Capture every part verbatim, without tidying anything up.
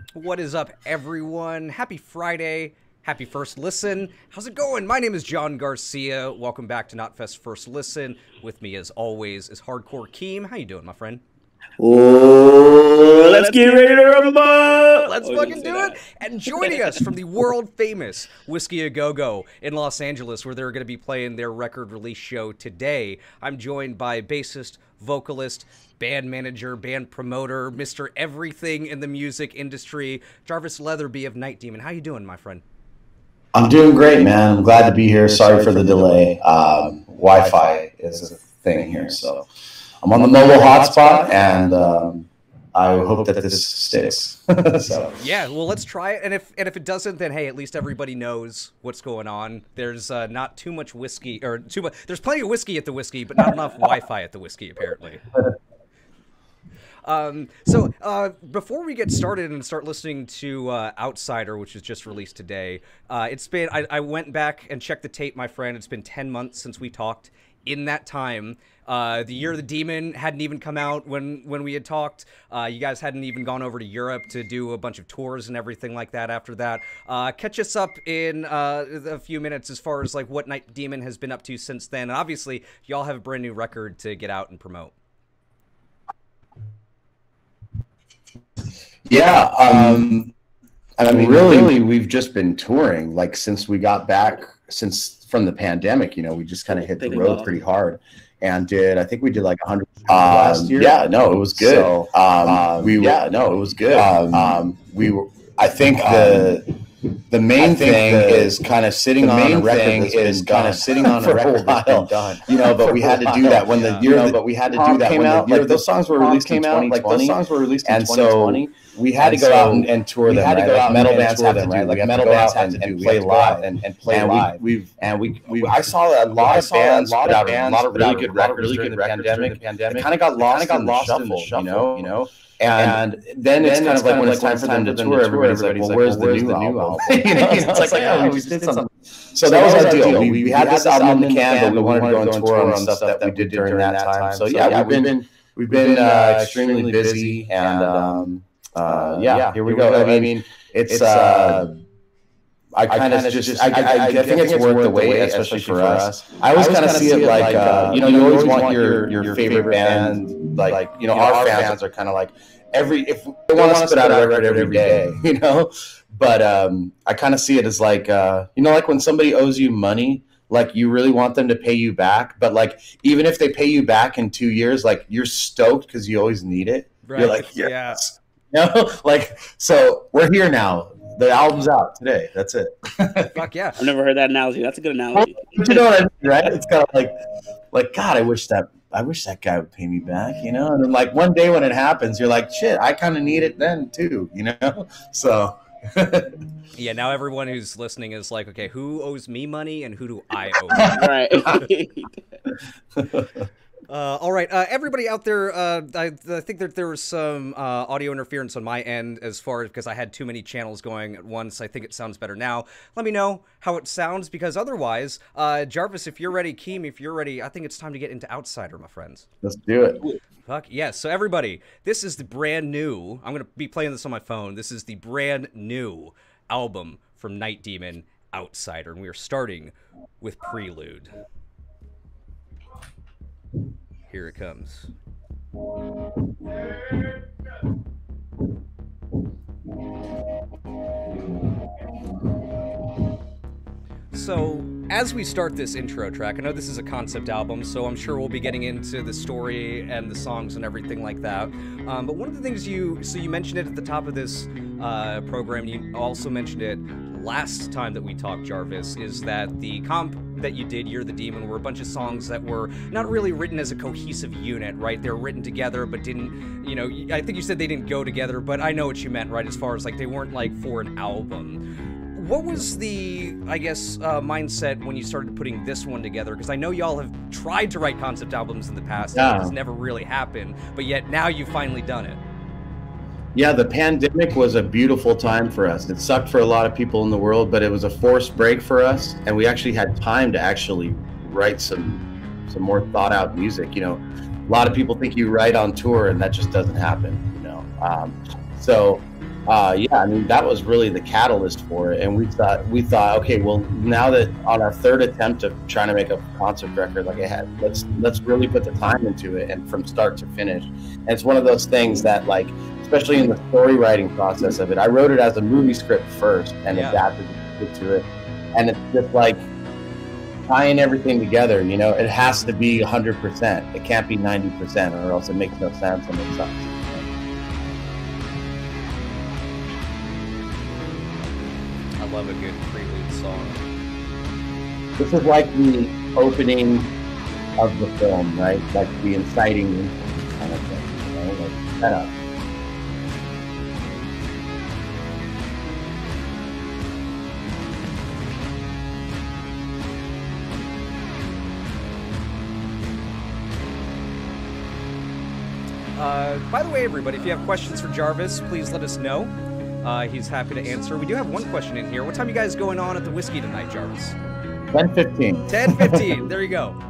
What is up, everyone? Happy Friday. Happy First Listen. How's it going? My name is John Garcia. Welcome back to KNOTFEST First Listen. With me, as always, is Hardcore Keem. How you doing, my friend? Oh, let's get ready to rumble! Let's oh, fucking do it! And joining us from the world-famous Whiskey A Go-Go in Los Angeles, where they're going to be playing their record release show today, I'm joined by bassist, vocalist, band manager, band promoter, Mister Everything in the music industry, Jarvis Leatherby of Night Demon. How you doing, my friend? I'm doing great, man. I'm glad to be here. Sorry for the delay. Um, Wi-Fi is a thing here, so I'm on the mobile hotspot, and um, I hope that this sticks. So. Yeah, well, let's try it, and if and if it doesn't, then hey, at least everybody knows what's going on. There's uh, not too much whiskey, or too much. There's plenty of whiskey at the whiskey, but not enough Wi-Fi at the whiskey, apparently. Um, so, uh, before we get started and start listening to, uh, Outsider, which was just released today, uh, it's been, I, I went back and checked the tape, my friend. It's been ten months since we talked. In that time, uh, the Year of the Demon hadn't even come out when, when we had talked. Uh, you guys hadn't even gone over to Europe to do a bunch of tours and everything like that after that. Uh, catch us up in, uh, a few minutes as far as, like, what Night Demon has been up to since then. And obviously, y'all have a brand new record to get out and promote. Yeah, um, I mean, really, really, we've just been touring, like, since we got back, since from the pandemic, you know, we just kind of hit the road pretty hard, and did, I think we did like one hundred um, last year. Yeah, no, it was good. So, um, we, yeah, no, it was good. Um, um, we were, I think the, the main thing the, is kind of sitting on a record is kind of sitting on a record that's been done, you know, but we had to do that when the year, you know, but we had to do that when the year, those songs were released in twenty twenty, like those songs were released in twenty twenty. We had to go out and, and tour them. We had to go out. Metal bands have to do, like metal bands have to and play live and, and play live. We've and we we I saw a lot of bands put out a lot of really good records during the pandemic. Pandemic kind of got lost, kind of got lost in the shuffle, you know, you know. And then it's kind of like when it's time for them to tour, everybody's like, well, where's the new album? You know, it's like, yeah, we just did something. So that was our deal. We we had this album in the can, but we wanted to go on tour on stuff that we did during that time. So yeah, we've been we've been extremely busy and. um Uh, yeah, yeah, here we here go. We go. I mean, it's, it's uh, I kind of just, just I, I, I, I think it's worth the wait, especially for us. I always kind of see it like, uh, you know, you always want your your favorite band, like, you know, our fans are kind of like every if they want to put out a record every day, you know. But um, I kind of see it as like, uh, you know, like when somebody owes you money. Like, you really want them to pay you back, but like, even if they pay you back in two years, like, you're stoked because you always need it. Right. You're like, yes. Yeah. You know, like, so we're here now. The album's out today. That's it. Fuck yeah! I've never heard that analogy. That's a good analogy. You know what I mean, right? It's kind of like, like God, I wish that I wish that guy would pay me back. You know, and then like one day when it happens, you're like, shit, I kind of need it then too. You know, so. Yeah, now everyone who's listening is like, okay, who owes me money and who do I owe? Right. Uh, all right, uh, everybody out there, uh, I, I think that there was some uh, audio interference on my end as far as because I had too many channels going at once. I think it sounds better now. Let me know how it sounds, because otherwise, uh, Jarvis, if you're ready, Keem, if you're ready, I think it's time to get into Outsider, my friends. Let's do it. Fuck yes. So everybody, this is the brand new, I'm going to be playing this on my phone. This is the brand new album from Night Demon, Outsider, and we are starting with Prelude. Here it comes. So, as we start this intro track, I know this is a concept album, so I'm sure we'll be getting into the story and the songs and everything like that. Um, but one of the things you, so you mentioned it at the top of this uh, program, you also mentioned it last time that we talked, Jarvis, is that the comp that you did, You're the Demon, were a bunch of songs that were not really written as a cohesive unit, right? They were written together, but didn't, you know, I think you said they didn't go together, but I know what you meant, right? As far as like, they weren't like for an album. What was the, I guess, uh, mindset when you started putting this one together? Because I know y'all have tried to write concept albums in the past, yeah. and it's never really happened, but yet now you've finally done it. Yeah, the pandemic was a beautiful time for us. It sucked for a lot of people in the world, but it was a forced break for us, and we actually had time to actually write some some more thought out music. You know, a lot of people think you write on tour, and that just doesn't happen. You know, um, so uh, yeah, I mean, that was really the catalyst for it. And we thought, we thought, okay, well, now that on our third attempt of trying to make a concept record, like I had, let's let's really put the time into it, and from start to finish. And it's one of those things that, like, especially in the story writing process of it, I wrote it as a movie script first and yeah. adapted it to it. And it's just like tying everything together, you know, it has to be one hundred percent. It can't be ninety percent, or else it makes no sense and it sucks. I love a good prelude song. This is like the opening of the film, right? Like the inciting kind of thing, you know, like set up. Uh, by the way, everybody, if you have questions for Jarvis, please let us know. Uh, he's happy to answer. We do have one question in here. What time are you guys going on at the whiskey tonight, Jarvis? ten fifteen. ten fifteen. There you go.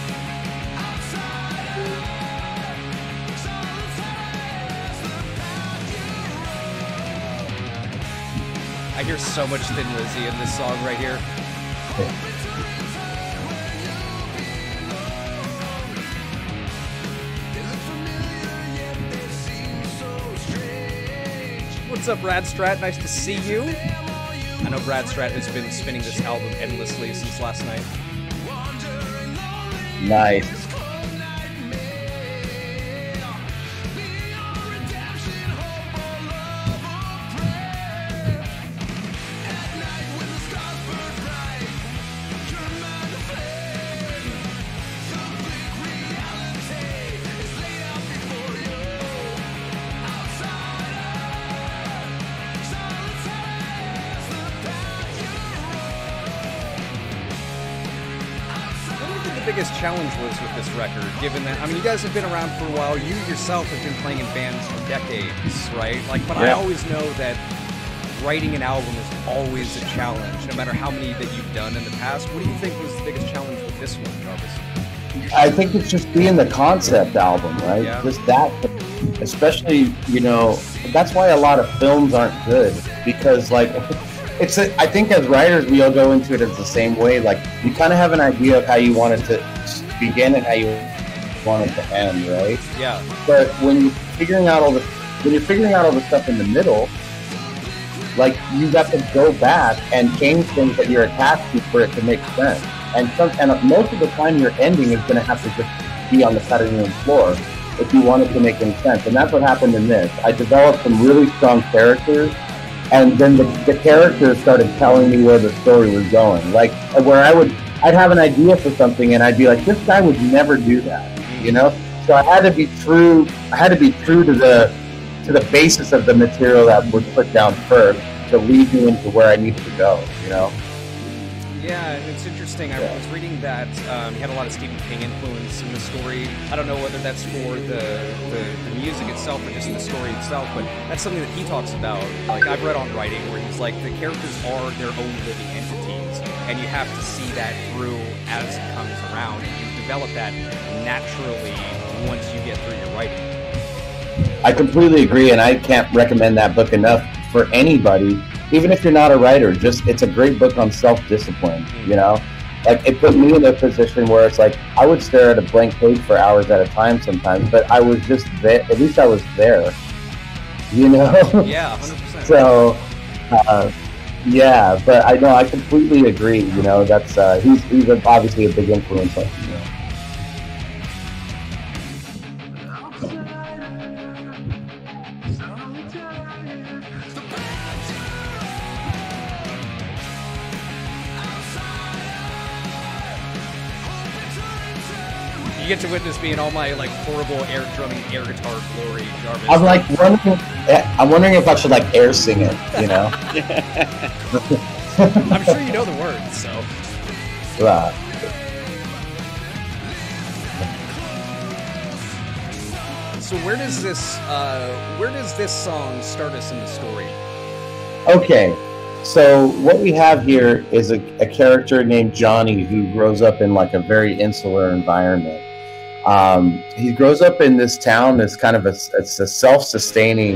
I hear so much Thin Lizzy in this song right here. What's up, Brad Strat? Nice to see you. I know Brad Strat has been spinning this album endlessly since last night. Nice. Biggest challenge was with this record, given that, I mean, you guys have been around for a while, you yourself have been playing in bands for decades, right? Like, but yeah. I always know that writing an album is always a challenge, no matter how many that you've done in the past. What do you think was the biggest challenge with this one, Jarvis? I think it's just being the concept album, right? Yeah. Just that, especially, you know, that's why a lot of films aren't good, because, like, It's a, I think as writers, we all go into it as the same way. Like, you kind of have an idea of how you want it to begin and how you want it to end, right? Yeah. But when you're figuring out all the when you're figuring out all the stuff in the middle, like, you got to go back and change things that you're attached to for it to make sense. And some and most of the time, your ending is going to have to just be on the cutting room floor if you want it to make any sense. And that's what happened in this. I developed some really strong characters. And then the, the characters started telling me where the story was going. Like, where I would, I'd have an idea for something, and I'd be like, this guy would never do that, you know? So I had to be true, I had to be true to the, to the basis of the material that was put down first to lead me into where I needed to go, you know? Yeah, and it's interesting. I was reading that um, he had a lot of Stephen King influence in the story. I don't know whether that's for the, the, the music itself or just the story itself, but that's something that he talks about. Like, I've read on writing where he's like, the characters are their own living entities, and you have to see that through as it comes around, and you develop that naturally once you get through your writing. I completely agree, and I can't recommend that book enough for anybody. Even if you're not a writer, just it's a great book on self-discipline, you know? Like, it put me in a position where it's like, I would stare at a blank page for hours at a time sometimes, but I was just there, at least I was there, you know? Yeah, one hundred percent. So, uh, yeah, but I know, I completely agree, you know, that's, uh, he's, he's obviously a big influence on me. You get to witness me in all my, like, horrible air drumming, air guitar glory, Jarvis. I'm like wondering, I'm wondering if I should like air sing it, you know? I'm sure you know the words, so. Uh, so where does this, uh, where does this song start us in the story? Okay, so what we have here is a, a character named Johnny who grows up in like a very insular environment. Um, he grows up in this town that's kind of a, it's a self-sustaining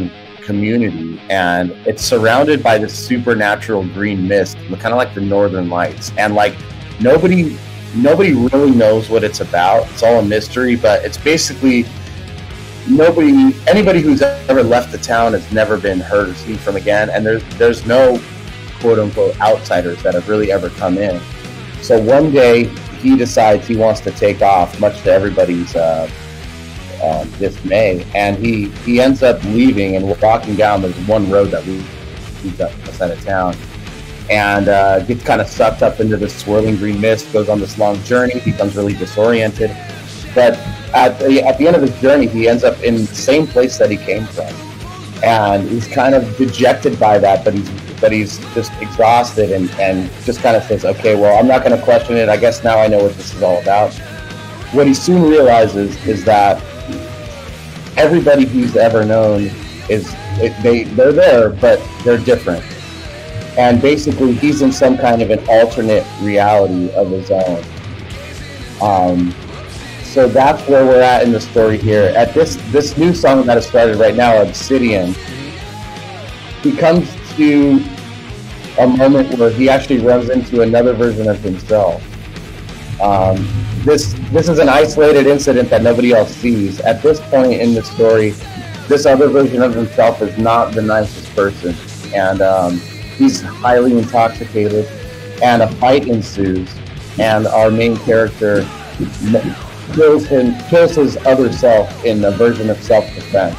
community, and it's surrounded by this supernatural green mist, kind of like the Northern Lights. And like nobody, nobody really knows what it's about. It's all a mystery, but it's basically nobody, anybody who's ever left the town has never been heard or seen from again. And there's there's no quote unquote outsiders that have really ever come in. So one day he decides he wants to take off, much to everybody's uh, uh, dismay, and he, he ends up leaving and walking down this one road that leads outside of town, and uh, gets kind of sucked up into this swirling green mist, goes on this long journey, becomes really disoriented. But at the, at the end of his journey, he ends up in the same place that he came from. And he's kind of dejected by that, but he's but he's just exhausted, and, and just kind of says, okay, well, I'm not going to question it. I guess now I know what this is all about. What he soon realizes is that everybody he's ever known is, it, they, they're there, but they're different. And basically, he's in some kind of an alternate reality of his own. Um, so that's where we're at in the story here. At this, this new song that has started right now, Obsidian, he comes to a moment where he actually runs into another version of himself. Um, this this is an isolated incident that nobody else sees. At this point in the story, this other version of himself is not the nicest person, and um, he's highly intoxicated, and a fight ensues, and our main character kills him, kills his other self in a version of self-defense.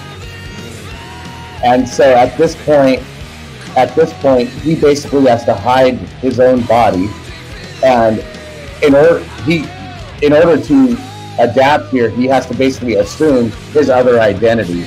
And so at this point, at this point, he basically has to hide his own body, and in order he, in order to adapt here, he has to basically assume his other identity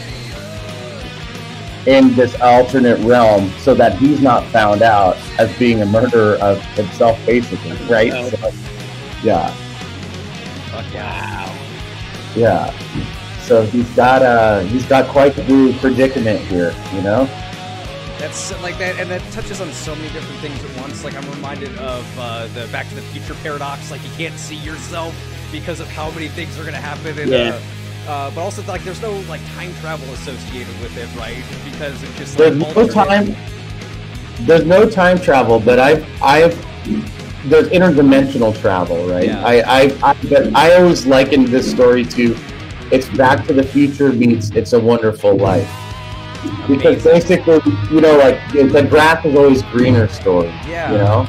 in this alternate realm, so that he's not found out as being a murderer of himself, basically, right? Oh. So, yeah. Fuck yeah. Yeah. So he's got uh he's got quite the predicament here, you know. That's like that, and that touches on so many different things at once. Like I'm reminded of uh, the Back to the Future paradox. Like you can't see yourself because of how many things are going to happen. And, yeah. uh, uh, but also like there's no like time travel associated with it, right? Because it's just there's like no time. There's no time travel, but I've I've there's interdimensional travel, right? Yeah. I I I, but I always liken this story to it's Back to the Future meets It's a Wonderful Life. Because basically, you know, like the grass is always greener story. Yeah. You know.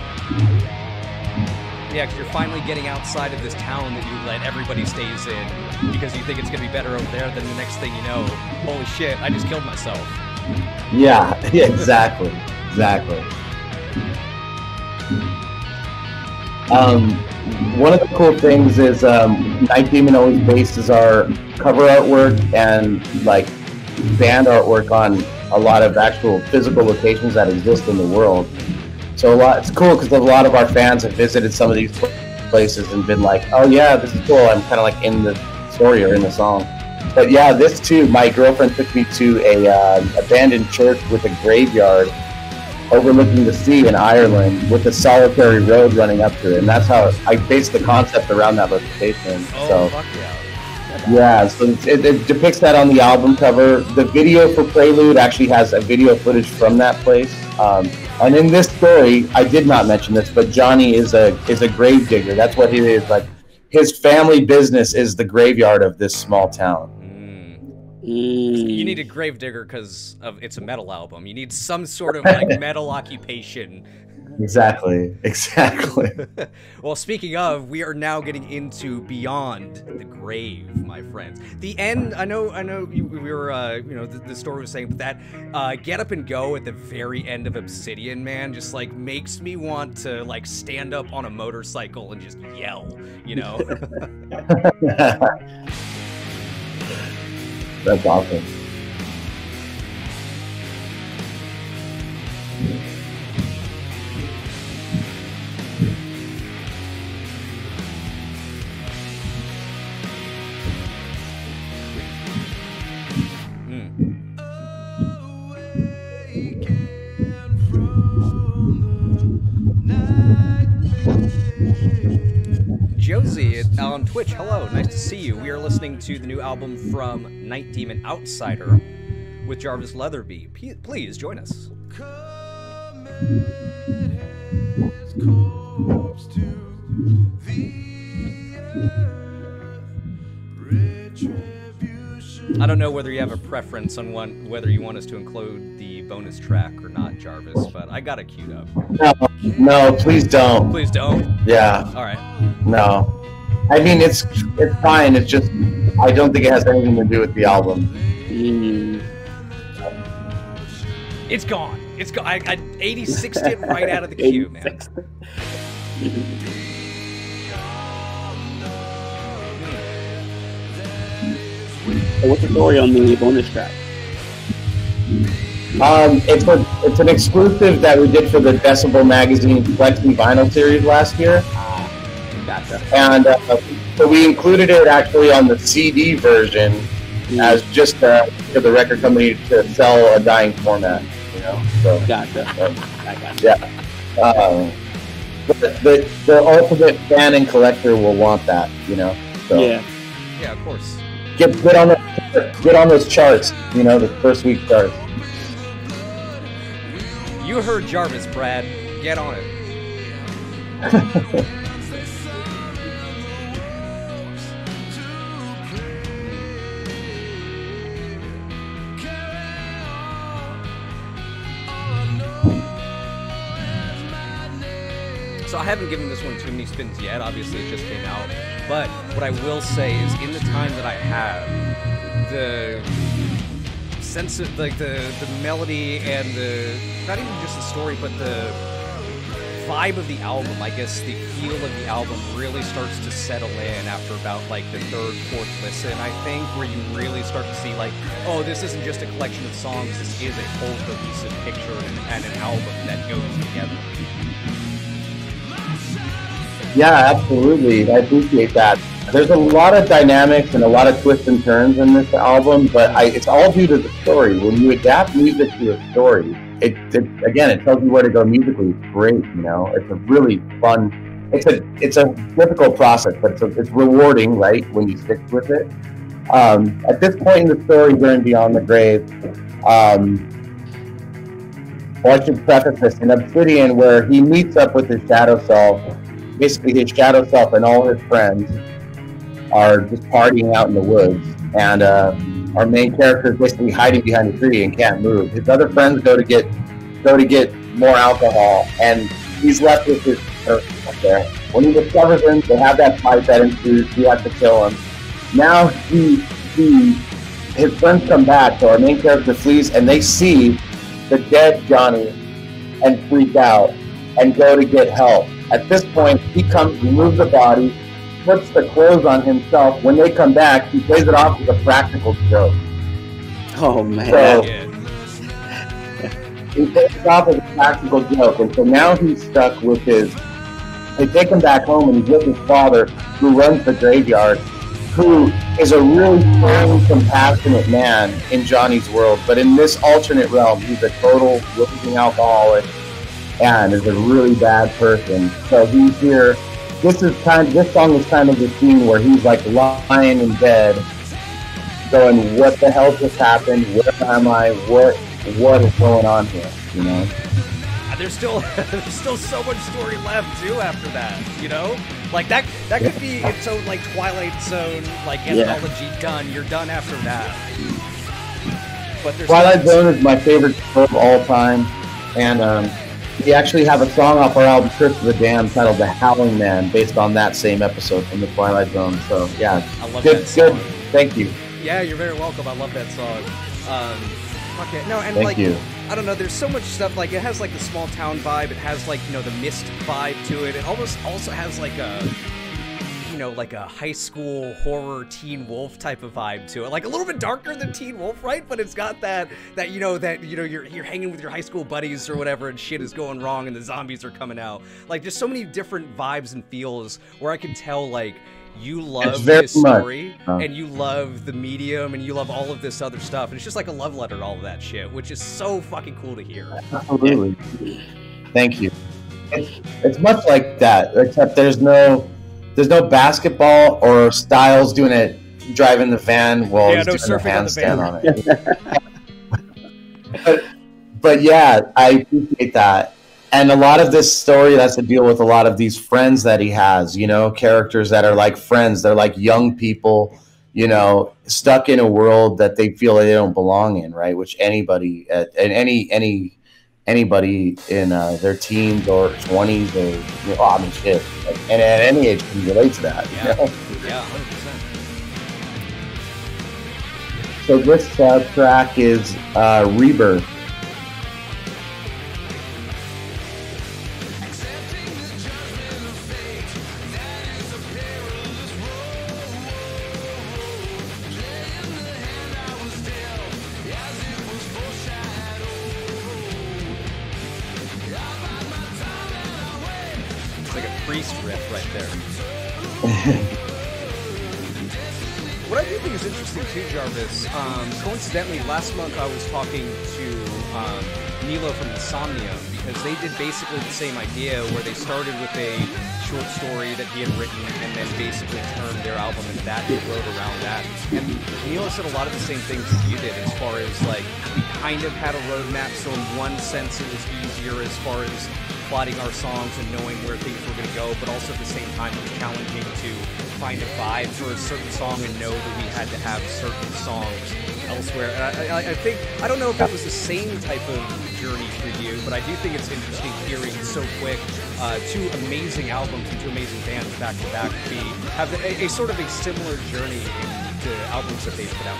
Yeah, because you're finally getting outside of this town that you let everybody stays in because you think it's gonna be better over there. Then the next thing you know, holy shit, I just killed myself. Yeah. Yeah. Exactly. Exactly. Um, one of the cool things is um, Night Demon always bases our cover artwork and like band artwork on a lot of actual physical locations that exist in the world. So a lot, it's cool because a lot of our fans have visited some of these places and been like, "Oh yeah, this is cool." I'm kind of like in the story or in the song. But yeah, this too. My girlfriend took me to a uh, abandoned church with a graveyard overlooking the sea in Ireland with a solitary road running up to it, and that's how I based the concept around that location. Oh, so, fuck yeah. Yeah, so it, it depicts that on the album cover. The video for Prelude actually has a video footage from that place. Um, and in this story, I did not mention this, but Johnny is a is a grave digger. That's what he is. Like his family business is the graveyard of this small town. Mm. You need a gravedigger because of it's a metal album. You need some sort of like metal occupation. Exactly. Exactly. Well, speaking of, we are now getting into Beyond the Grave, my friends. The end. I know. I know. You, we were. Uh, you know, the, the story was saying, but that uh, get up and go at the very end of Obsidian, man, just like makes me want to like stand up on a motorcycle and just yell. You know. That's awesome. Josie on Twitch, hello, nice to see you. We are listening to the new album from Night Demon, Outsider. with Jarvis Leatherby. P please join us. I don't know whether you have a preference on one, whether you want us to include the bonus track or not, Jarvis, but I got it queued up. No, no, please don't. Please don't? Yeah. All right. No. I mean, it's it's fine. It's just, I don't think it has anything to do with the album. Mm. It's gone. It's gone. I, I eighty-sixed it right out of the queue, man. So what's the story on the bonus track? Um, it's a, it's an exclusive that we did for the Decibel Magazine Flexi Vinyl Series last year. Ah, gotcha. And uh, so we included it actually on the C D version mm. as just uh, for the record company to sell a dying format, you know? So, gotcha. Um, I gotcha. Yeah. Um, but the, the ultimate fan and collector will want that, you know? So yeah. Yeah, of course. Get, get, on the, get on those charts, you know, the first week charts. You heard Jarvis, Brad. Get on it. So I haven't given this one too many spins yet. Obviously, it just came out. But what I will say is, in the time that I have, the sense of like the the melody and the not even just the story, but the vibe of the album, I guess the feel of the album really starts to settle in after about like the third, fourth listen, I think, where you really start to see like, oh, this isn't just a collection of songs, this is a whole cohesive picture and, and an album that goes together. Yeah, absolutely. I appreciate that. There's a lot of dynamics and a lot of twists and turns in this album, but I, it's all due to the story. When you adapt music to a story, it, it again, it tells you where to go musically. It's great, you know. It's a really fun. It's a it's a difficult process, but it's a, it's rewarding, right? When you stick with it. Um, at this point in the story, during Beyond the Grave, um, well, I should preface this in Obsidian, where he meets up with his shadow self. Basically, his shadow self and all his friends are just partying out in the woods, and uh, our main character is basically hiding behind a tree and can't move. His other friends go to get go to get more alcohol, and he's left with his person up there. When he discovers him, they have that fight that ensues. He has to kill him. Now he he his friends come back, so our main character flees, and they see the dead Johnny and freak out and go to get help. At this point, he comes, removes the body, puts the clothes on himself. When they come back, he plays it off as a practical joke. Oh, man. So, he plays it off as a practical joke. And so now he's stuck with his... They take him back home, and he's with his father, who runs the graveyard, who is a really kind, compassionate man in Johnny's world. But in this alternate realm, he's a total living alcoholic and is a really bad person. So he's here. This is kind of, this song is kind of the scene where he's like lying in bed, going, "What the hell just happened? Where am I? What what is going on here?" You know. There's still there's still so much story left too after that. You know, like that that could be its own like Twilight Zone like anthology yeah. done. You're done after that. But there's Twilight Zone is my favorite show of all time, and um. We actually have a song off our album, Curse of the Dam, titled The Howling Man, based on that same episode from the Twilight Zone. So, yeah. I love good, that song. Good. Thank you. Yeah, you're very welcome. I love that song. Um, okay. No, and Thank like, you. I don't know, there's so much stuff, like, it has, like, the small town vibe. It has, like, you know, the Mist vibe to it. It almost also has, like, a... you know, like a high school horror Teen Wolf type of vibe to it. Like a little bit darker than Teen Wolf, right? But it's got that, that, you know, that, you know, you're, you're hanging with your high school buddies or whatever and shit is going wrong and the zombies are coming out. Like there's so many different vibes and feels where I can tell like you love this story much. and you love the medium and you love all of this other stuff. And it's just like a love letter to all of that shit, which is so fucking cool to hear. Absolutely. Thank you. It's, it's much like that, except there's no, There's no basketball or Styles doing it, driving the van while yeah, he's no doing a surfing on the van. handstand on it. but, but yeah, I appreciate that. And a lot of this story has to deal with a lot of these friends that he has, you know, characters that are like friends. They're like young people, you know, stuck in a world that they feel like they don't belong in, right? Which anybody, uh, and any, any, anybody in uh, their teens or twenties or, you know, oh, I mean, shit, and at any age can relate to that. Yeah, you know? Yeah, one hundred percent. So this uh, track is uh, Rebirth. Priest riff right there. What I do think is interesting too, Jarvis, um, coincidentally, last month I was talking to um, Nilo from Insomnia, because they did basically the same idea, where they started with a short story that he had written and then basically turned their album into that and wrote around that. And Nilo said a lot of the same things as you did, as far as like, we kind of had a roadmap, so in one sense it was easier as far as plotting our songs and knowing where things were going to go, but also at the same time it was challenging to find a vibe for a certain song and know that we had to have certain songs elsewhere. And I, I, I think, I don't know if that was the same type of journey for you, but I do think it's interesting hearing so quick uh, two amazing albums and two amazing bands back to back be have a, a sort of a similar journey in the albums that they've put out.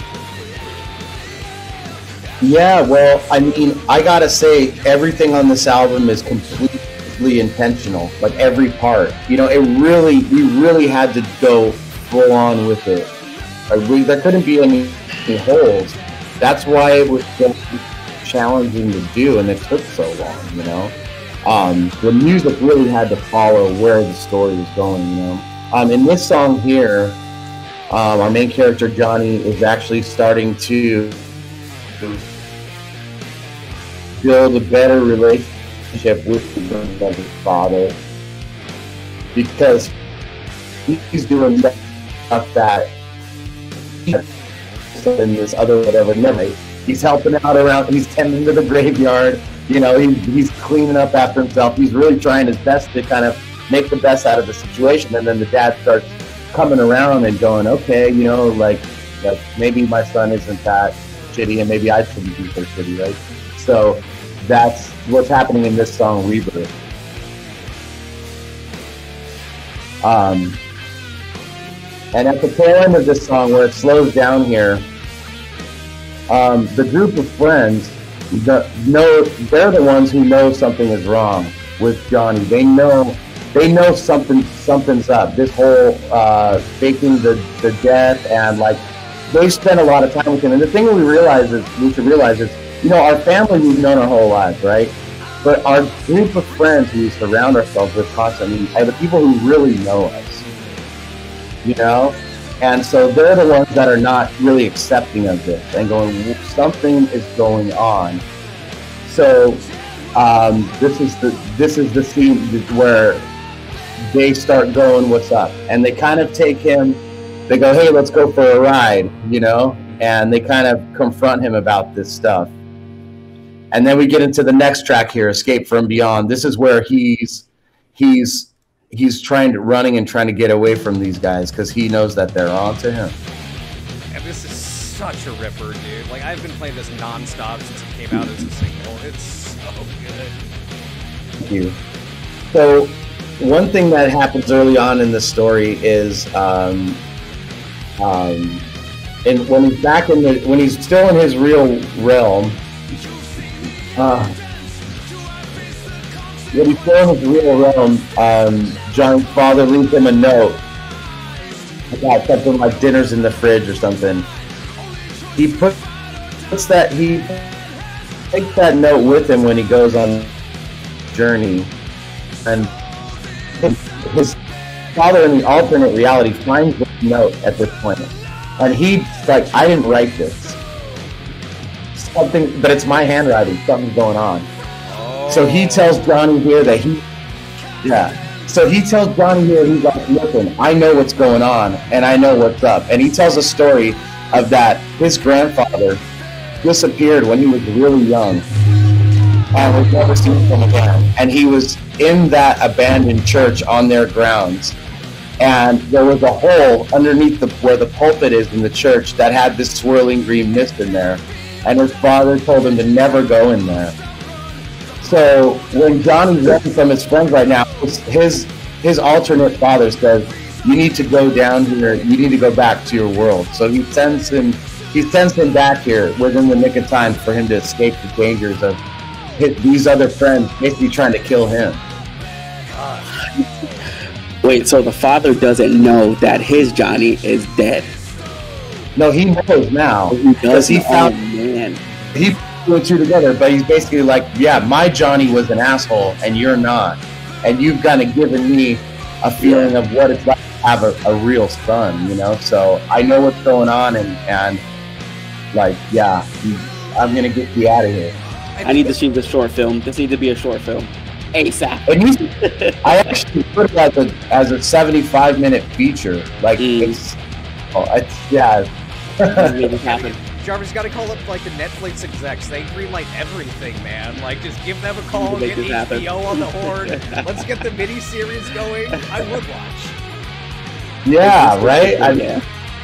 Yeah, well, I mean, I gotta say, everything on this album is completely intentional. Like every part, you know, it really, we really had to go full on with it. Like we, there couldn't be any, any holes. That's why it was so challenging to do, and it took so long. You know, um, the music really had to follow where the story was going. You know, um, in this song here, um, our main character Johnny is actually starting to build a better relationship with his father, because he's doing stuff that in this other whatever memory. He's helping out around, he's tending to the graveyard, you know, he's, he's cleaning up after himself. He's really trying his best to kind of make the best out of the situation. And then the dad starts coming around and going, okay, you know, like, like maybe my son isn't that shitty, and maybe I shouldn't be so shitty, right? So that's what's happening in this song, Rebirth. Um, and at the tail end of this song, where it slows down here, um, the group of friends, the, know they're the ones who know something is wrong with Johnny. They know, they know something, something's up. This whole uh, faking the the death, and like they spend a lot of time with him. And the thing that we realize is, we should realize is, you know, our family we've known our whole lives, right? But our group of friends who we surround ourselves with constantly are the people who really know us, you know? And so they're the ones that are not really accepting of this and going, something is going on. So um, this is the this is the scene where they start going, what's up? And they kind of take him, they go, hey, let's go for a ride, you know? And they kind of confront him about this stuff. And then we get into the next track here, Escape from Beyond. This is where he's he's he's trying to running and trying to get away from these guys because he knows that they're on to him. And this is such a ripper, dude. Like, I've been playing this nonstop since it came out as a single. It's so good. Thank you. So one thing that happens early on in the story is um, um, and when he's back in the when he's still in his real realm. Uh, when he's still in his real realm, um, John's father leaves him a note about something like dinners in the fridge or something. He put, puts that he takes that note with him when he goes on the journey, and his father in the alternate reality finds this note at this point, and he's like, I didn't write this. Something, but it's my handwriting. Something's going on. Oh. So he tells Johnny here that he, yeah. So he tells Johnny here, he's like, listen, I know what's going on, and I know what's up. And he tells a story of that his grandfather disappeared when he was really young, and we've never seen him again. And he was in that abandoned church on their grounds, and there was a hole underneath the where the pulpit is in the church that had this swirling green mist in there, and his father told him to never go in there. So when Johnny's running from his friends right now, his his alternate father says, "You need to go down here. You need to go back to your world." So he sends him. He sends him back here within the nick of time for him to escape the dangers of his, these other friends basically trying to kill him. Wait, so the father doesn't know that his Johnny is dead? No, he knows now. He because he found, oh, man. He put two together, but he's basically like, yeah, my Johnny was an asshole and you're not. And you've kind of given me a feeling yeah. of what it's like to have a, a real son, you know? So I know what's going on, and, and like, yeah, I'm going to get you out of here. I need to shoot this short film. This needs to be a short film. ASAP. It needs to, I actually put it as a, as a seventy-five minute feature. Like, mm. it's, oh, it's, yeah. Make it happen. Jarvis, got to call up like the Netflix execs. They greenlight everything, man. Like, just give them a call, get H B O happen. On the horn. Let's get the mini-series going. I would watch. Yeah, right? I, yeah.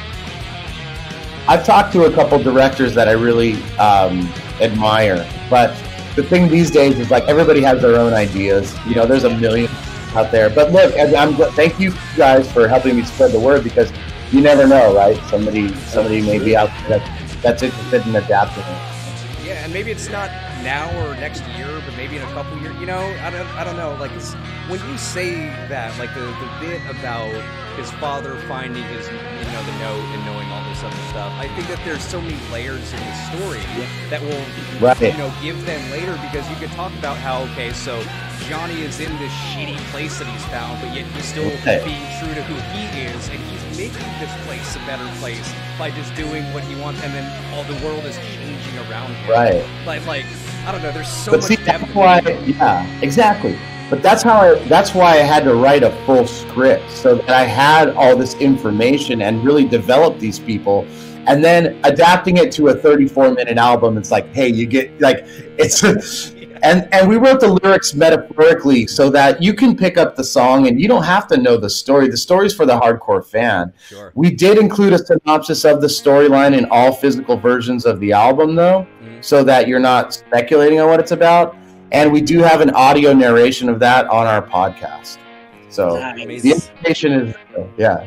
I've talked to a couple directors that I really um, admire, but the thing these days is like everybody has their own ideas. You know, there's a million out there. But look, I'm thank you guys for helping me spread the word, because you never know, right? Somebody, somebody may be out there that, that's interested in adapting it. Yeah, and maybe it's not now or next year, but maybe in a couple years. You know, I don't, I don't know. Like, it's, when you say that, like the the bit about his father finding his, you know, the note and knowing all this other stuff, I think that there's so many layers in the story that will, right. you know, give them later, because you could talk about how, okay, so Johnny is in this shitty place that he's found, but yet he's still okay. being true to who he is, and he's making this place a better place by just doing what he wants, and then all the world is changing around him. Right. Like, like I don't know, there's so but much see, depth. That's why, yeah, exactly. But that's how I, that's why I had to write a full script, so that I had all this information and really develop these people. And then adapting it to a thirty-four minute album, it's like, hey, you get, like, it's, yeah. and, and we wrote the lyrics metaphorically so that you can pick up the song and you don't have to know the story. The story's for the hardcore fan. Sure. We did include a synopsis of the storyline in all physical versions of the album, though, mm-hmm. so that you're not speculating on what it's about. And we do have an audio narration of that on our podcast. So nice. The information is, yeah.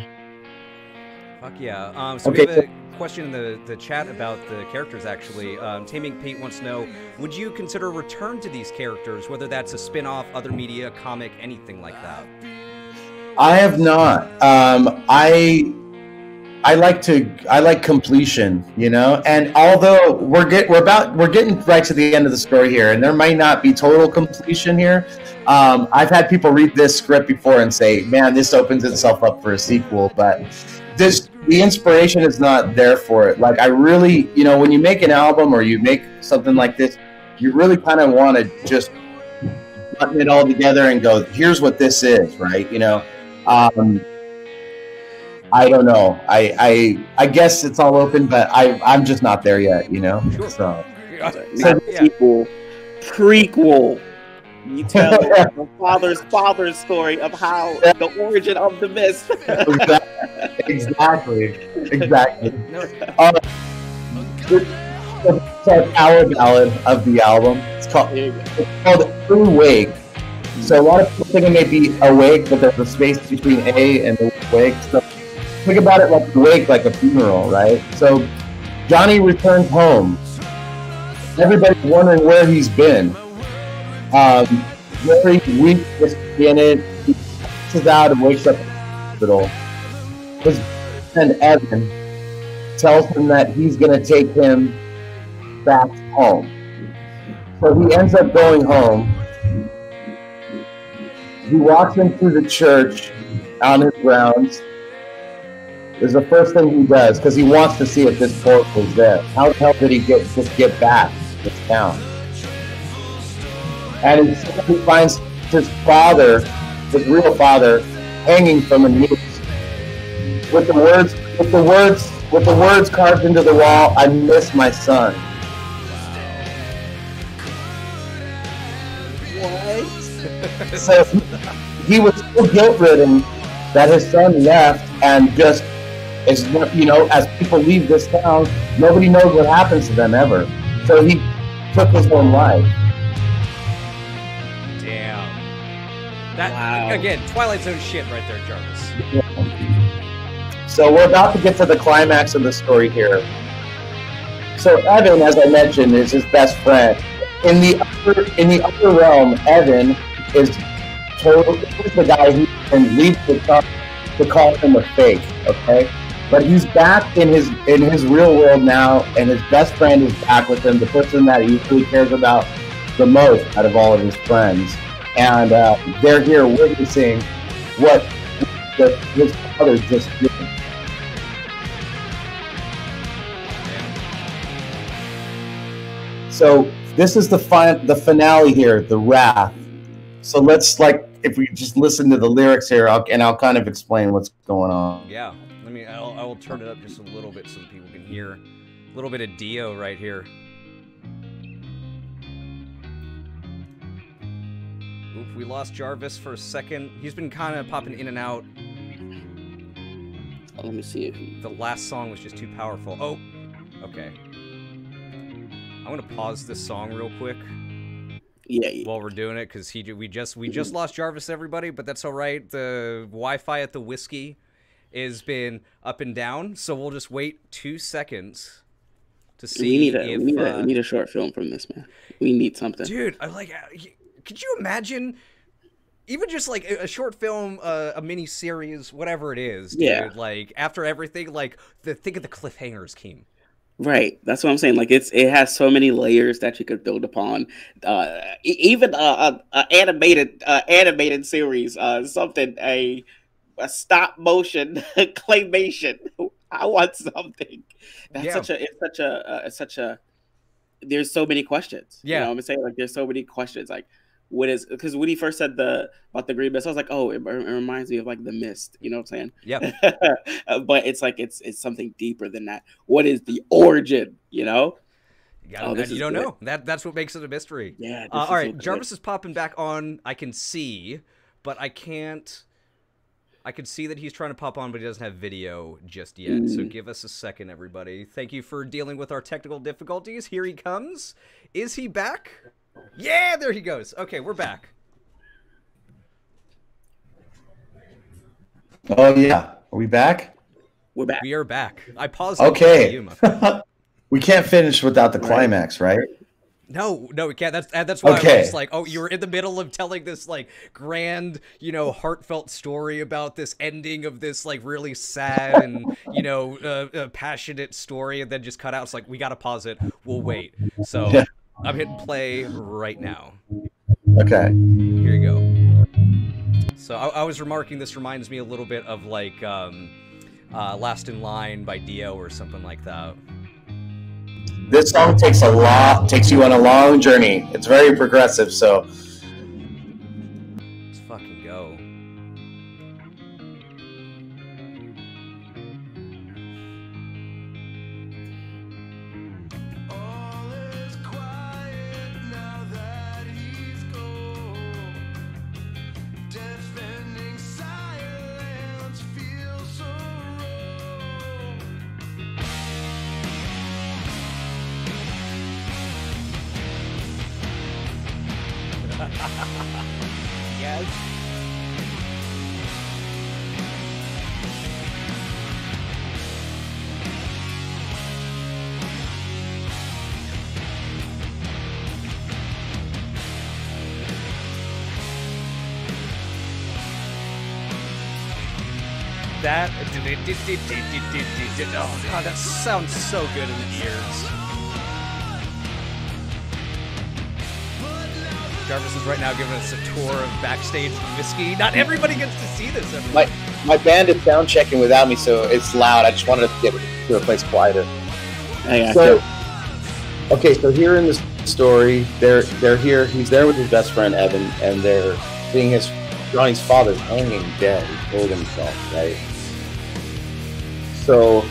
Fuck yeah. Um, so okay. we have a question in the, the chat about the characters, actually. Um, Taming Pete wants to know, would you consider a return to these characters, whether that's a spin-off, other media, comic, anything like that? I have not. Um, I... I like to I like completion, you know. And although we're get we're about we're getting right to the end of the story here, and there might not be total completion here. Um, I've had people read this script before and say, "Man, this opens itself up for a sequel." But this the inspiration is not there for it. Like, I really, you know, when you make an album or you make something like this, you really kind of want to just button it all together and go, "Here's what this is," right? You know. Um, I don't know. I, I I guess it's all open, but I I'm just not there yet, you know. Sure. So, so yeah. sequel, prequel. You tell the father's father's story of how yeah. the origin of the mist. Exactly. Exactly. Uh, it's our power ballad of the album. It's called it's called Awake. So a lot of people think it may be awake, but there's a space between A and awake. So think about it like wake, like a funeral, right? So Johnny returns home. Everybody's wondering where he's been. Um, very weak, just in it. He passes out and wakes up in the hospital. His friend Evan tells him that he's going to take him back home. So he ends up going home. He walks into the church on his grounds. Is the first thing he does, because he wants to see if this port was there. How the hell did he get just get back to this town? And he finds his father, his real father, hanging from a noose, with the words, with the words, with the words carved into the wall. I miss my son. So he was so guilt-ridden that his son left, and just as you know, as people leave this town, nobody knows what happens to them ever. So he took his own life. Damn. That Wow. again, Twilight Zone shit right there, Jarvis. Yeah. So we're about to get to the climax of the story here. So Evan, as I mentioned, is his best friend. In the upper, in the upper realm, Evan is totally he's the guy who can leave the top to call him a fake, okay? But he's back in his in his real world now, and his best friend is back with him, the person that he usually cares about the most out of all of his friends. And uh, they're here witnessing what the, his father just did. So this is the fin the finale here, the wrath. So let's, like, if we just listen to the lyrics here, I'll, and I'll kind of explain what's going on. Yeah, let me. I'll, I will turn it up just a little bit so people can hear a little bit of Dio right here. Oop, we lost Jarvis for a second. He's been kind of popping in and out. Oh, let me see if he... The last song was just too powerful. Oh, okay. I'm gonna pause this song real quick. Yeah, yeah. While we're doing it, because he we just we just lost Jarvis, everybody, but that's all right. The Wi-Fi at the whiskey has been up and down, so we'll just wait two seconds to see. We need a if, we need, uh, a we need a short film from this, man. We need something, dude. I like. Could you imagine? Even just like a short film, uh, a mini series, whatever it is, dude. Yeah. Like after everything, like the think of the cliffhangers, Keem. Right, that's what I'm saying. Like it's it has so many layers that you could build upon. Uh, e- even a, a, a animated uh, animated series, uh, something a a stop motion claymation. I want something. That's Yeah. such a it's such a uh, it's such a. There's so many questions. Yeah. You know what I'm saying? Like there's so many questions. Like what is because when he first said the about the green mist, I was like, oh, it, it reminds me of like the mist. You know what I'm saying? Yeah. Uh, but it's like it's it's something deeper than that. What is the origin? You know? You, gotta, Oh, this you is don't good. know. That that's what makes it a mystery. Yeah. this Uh, is all right, so good. Jarvis is popping back on. I can see, but I can't. I can see that he's trying to pop on, but he doesn't have video just yet. So Mm. give us a second, everybody. Thank you for dealing with our technical difficulties. Here he comes. Is he back? Yeah, there he goes. Okay, we're back. Oh yeah, are we back? We're back. We are back. I paused. it Okay. for you, my friend. We can't finish without the Right. climax, right? No, no, we can't. That's that's why I Okay. was just like, oh, you were in the middle of telling this like grand, you know, heartfelt story about this ending of this like really sad and you know uh, uh, passionate story, and then just cut out. It's like we gotta pause it. We'll wait. So Yeah. I'm hitting play right now. Okay. Here you go. So I, I was remarking this reminds me a little bit of like um, uh, Last in Line by Dio or something like that. This song takes a lot, takes you on a long journey. It's very progressive, so Let's fucking go. All is quiet now that he's gone. Defending silence feels so wrong. Yes. That oh god, that sounds so good in the ears. Jarvis is right now giving us a tour of backstage whiskey. Not everybody gets to see this. Everybody. My my band is sound checking without me, so it's loud. I just wanted to get to a place quieter. I got So, you. okay, so here in this story, they're they're here. He's there with his best friend Evan, and they're seeing his Johnny's father hanging dead. He killed himself, right? So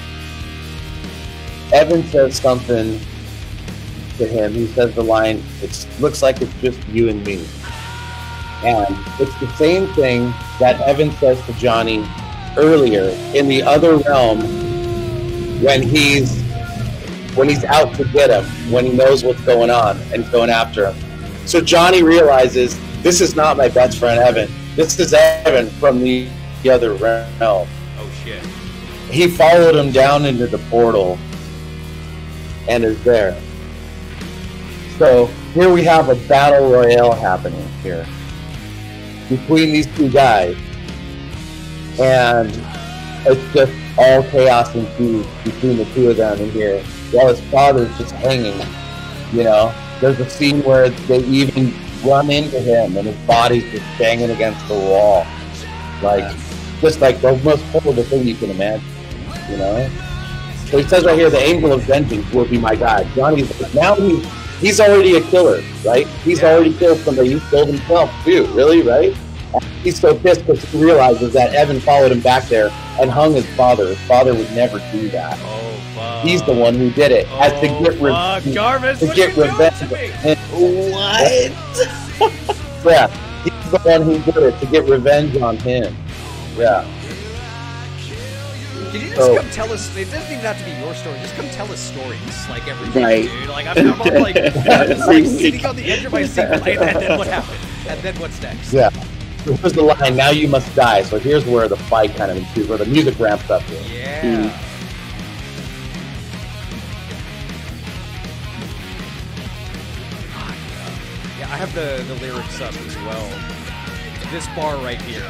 Evan says something to him. He says the line, "It looks like it's just you and me." And it's the same thing that Evan says to Johnny earlier in the other realm when he's when he's out to get him, when he knows what's going on and he's going after him. So Johnny realizes, this is not my best friend Evan. This is Evan from the, the other realm. Oh shit. He followed him down into the portal and is there. So here we have a battle royale happening here between these two guys. And it's just all chaos ensues between the two of them in here, while his father's just hanging, you know. There's a scene where they even run into him and his body's just banging against the wall. Like, just like the most horrible thing you can imagine, you know. So he says right here, the angel of vengeance will be my God. Johnny's, now he's, he's already a killer, right? He's Yeah. already killed somebody. He's killed himself too, really, right? He's so pissed because he realizes that Evan followed him back there and hung his father. His father would never do that. Oh fuck. He's the one who did it. Oh, as to get, re- fuck. Jarvis, to what get you doing revenge. to me? And- What? yeah, he's the one who did it to get revenge on him. Yeah. Can you just So- come tell us? It doesn't even have to be your story. Just come tell us stories, like every Right. week, dude. Like I'm, I'm, I'm like, I'm just like sitting on the edge of my seat, like, and then what happened? And then what's next? Yeah. So here's the line, now you must die. So here's where the fight kind of ensues, where the music ramps up here. Yeah. Mm. Yeah, I have the the lyrics up as well. This bar right here.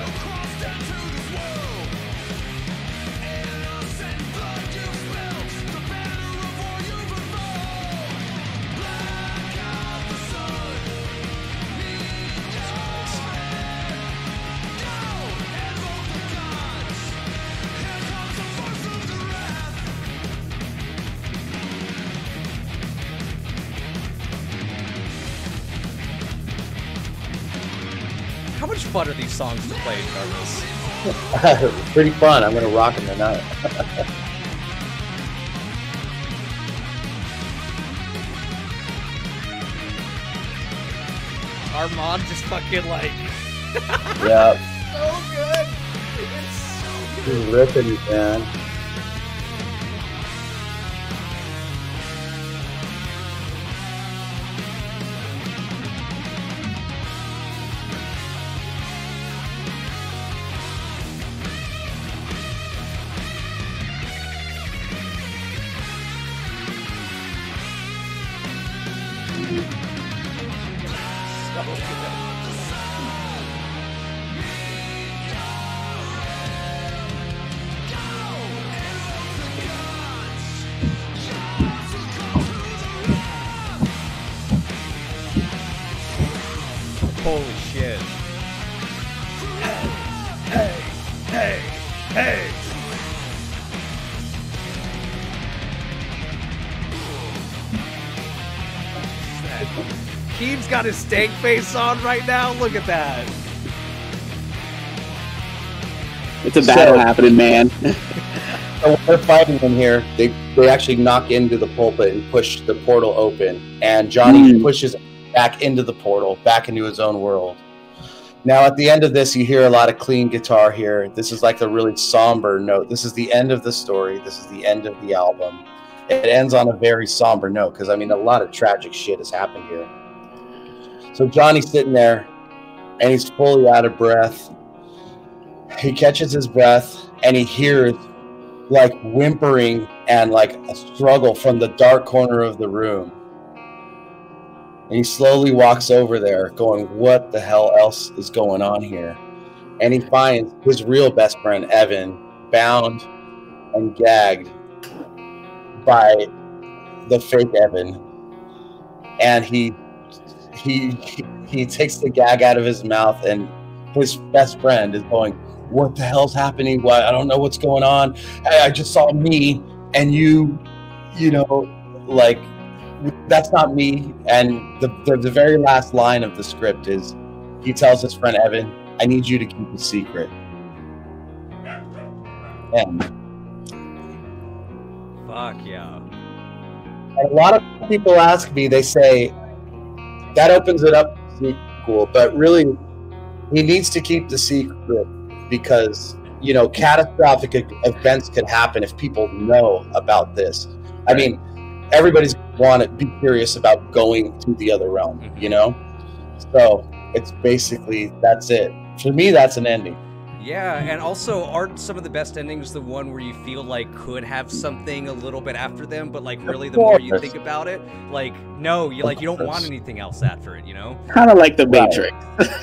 How much fun are these songs to play, Jarvis? Pretty fun. I'm gonna rock them tonight. Armand just fucking like Yeah. so good. It's so good. He's ripping, man. So good. Holy shit. Hey, hey, hey. Keem's got his stank face on right now. Look at that. It's a battle So- happening, man. So when they're fighting in here, they, they actually knock into the pulpit and push the portal open. And Johnny Mm. pushes back into the portal, back into his own world. Now, at the end of this, you hear a lot of clean guitar here. This is like a really somber note. This is the end of the story. This is the end of the album. It ends on a very somber note because, I mean, a lot of tragic shit has happened here. So Johnny's sitting there, and he's fully out of breath. He catches his breath, and he hears like whimpering and like a struggle from the dark corner of the room. And he slowly walks over there going, what the hell else is going on here? And he finds his real best friend, Evan, bound and gagged by the fake Evan. And he he he takes the gag out of his mouth, and his best friend is going, what the hell's happening? Why? I don't know what's going on. I, I just saw me and you, you know, like, that's not me. And the, the, the very last line of the script is, he tells his friend Evan, I need you to keep a secret. And, Fuck yeah. and a lot of people ask me, they say, that opens it up to sequel, but really, he needs to keep the secret because, you know, catastrophic e- events could happen if people know about this. I mean, everybody's want to be curious about going to the other realm, you know? So it's basically, that's it. For me, that's an ending. Yeah, and also, aren't some of the best endings the one where you feel like could have something a little bit after them, but like really the more you think about it, like no, you like you don't want anything else after it, you know? Kind of like the Matrix.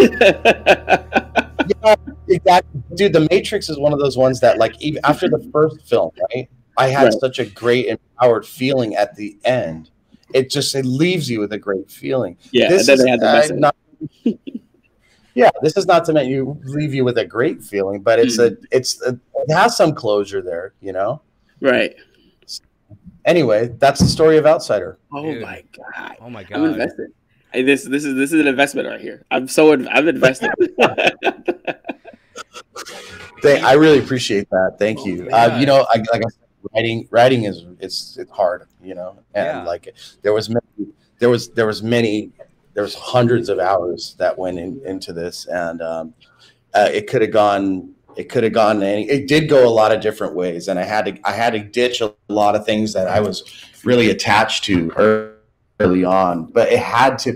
Yeah, exactly, dude. The Matrix is one of those ones that, like, even after the first film, right? I had Right. such a great empowered feeling at the end. It just it leaves you with a great feeling. Yeah, this and then is they had the uh, best not. Yeah, this is not to make you leave you with a great feeling, but it's a it's a, it has some closure there, you know. Right. Anyway, that's the story of Outsider. Oh Dude. my god. Oh my I'm god. invested. Hey, this this is this is an investment right here. I'm so in- I'm invested. Thank, I really appreciate that. Thank you. Yeah. Uh, you know, I, like I said, writing writing is it's it's hard, you know, and Yeah. like there was many, there was there was many there was hundreds of hours that went in, into this, and um, uh, it could have gone it could have gone any it did go a lot of different ways, and I had to I had to ditch a lot of things that I was really attached to early on, but it had to.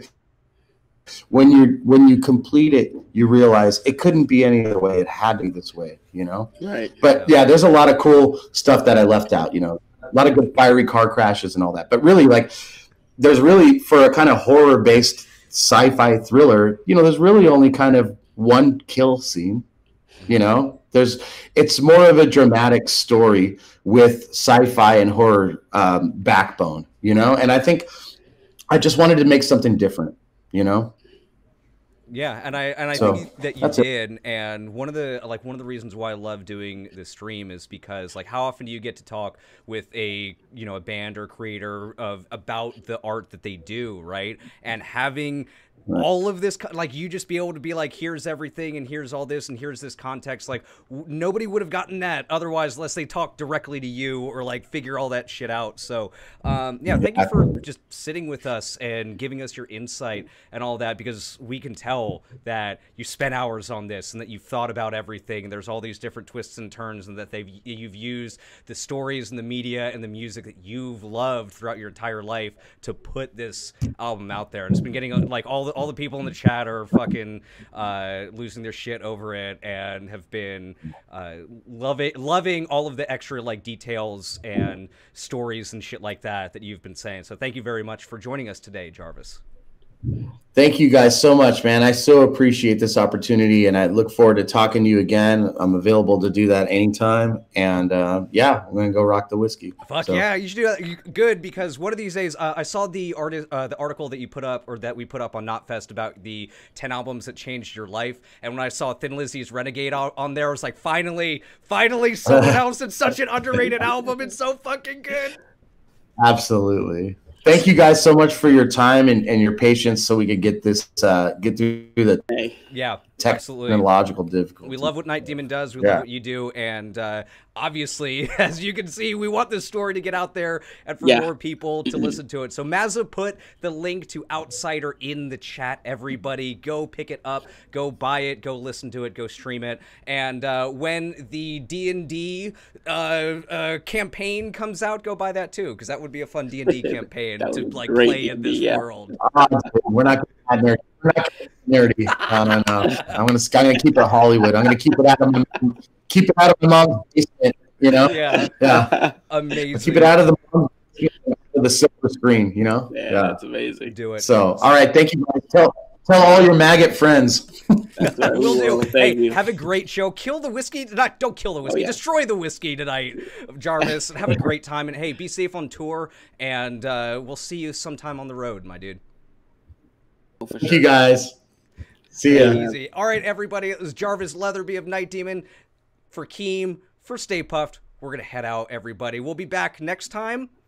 When you when you complete it, you realize it couldn't be any other way. It had to be this way, you know. Right. But yeah, there's a lot of cool stuff that I left out. You know, a lot of good fiery car crashes and all that. But really, like, there's really, for a kind of horror based sci-fi thriller, you know, there's really only kind of one kill scene. You know, there's it's more of a dramatic story with sci-fi and horror um, backbone. You know, and I think I just wanted to make something different. You know. Yeah, and I and I So, think that you that's it. did, and one of the like one of the reasons why I love doing this stream is because like how often do you get to talk with a you know a band or creator of about the art that they do, right? And having all of this, like you just be able to be like, here's everything, and here's all this, and here's this context. Like w- nobody would have gotten that otherwise, unless they talk directly to you or like figure all that shit out. So um, yeah, thank you for just sitting with us and giving us your insight and all that, because we can tell that you spent hours on this and that you've thought about everything. And there's all these different twists and turns, and that they've you've used the stories and the media and the music that you've loved throughout your entire life to put this album out there. And it's been getting like all the all the people in the chat are fucking uh, losing their shit over it and have been uh, loving loving all of the extra like details and stories and shit like that that you've been saying. So thank you very much for joining us today, Jarvis. Thank you guys so much, man. I so appreciate this opportunity, and I look forward to talking to you again. I'm available to do that anytime. And uh, yeah, I'm gonna go rock the whiskey. Fuck So- yeah, you should do that. You- Good, because one of these days, uh, I saw the artist, uh, the article that you put up, or that we put up on KNOTFEST about the ten albums that changed your life. And when I saw Thin Lizzy's Renegade on, on there, I was like, finally, finally, someone else in such an underrated album. It's so fucking good. Absolutely. Thank you guys so much for your time and, and your patience, so we could get this uh, get through the Hey. Yeah, absolutely. technological difficulties. We love what Night Demon does. We Yeah. love what you do, and uh, obviously, as you can see, we want this story to get out there and for Yeah. more people to listen to it. So Mazza put the link to Outsider in the chat. Everybody, go pick it up, go buy it, go listen to it, go stream it. And uh, when the D and D uh, uh, campaign comes out, go buy that too, because that would be a fun D and D campaign That to would be like great play in this D and D, yeah. world. We're not gonna nerdy. We're not gonna nerdy. No, no, no. I'm gonna I'm gonna keep it Hollywood. I'm gonna keep it out of my keep it out of my mom's basement. You know. Yeah, Yeah. amazing. Keep it out of the mom's basement, out of the silver screen. You know. Yeah, that's amazing. Do it. So, all right. Thank you guys. Tell tell all your maggot friends. That's what Will do. Thank Hey, you. have a great show. Kill the whiskey. Not, don't kill the whiskey. yeah. Destroy the whiskey tonight, Jarvis. Have a great time. And hey, be safe on tour. And uh, we'll see you sometime on the road, my dude. For Thank sure. you guys. See ya. Easy. All right, everybody. It was Jarvis Leatherby of Night Demon. For Keem, for StayPuft, we're going to head out, everybody. We'll be back next time